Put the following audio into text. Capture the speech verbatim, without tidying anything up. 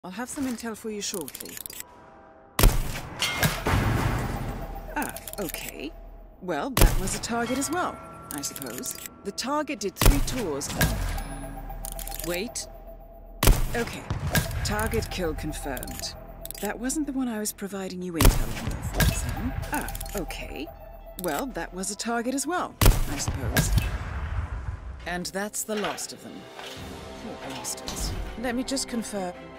I'll have some intel for you shortly. Ah, okay. Well, that was a target as well, I suppose. The target did three tours. Wait. Okay. Target kill confirmed. That wasn't the one I was providing you intel on, though, forty-seven. Ah, okay. Well, that was a target as well, I suppose. And that's the last of them. Poor bastards. Let me just confirm.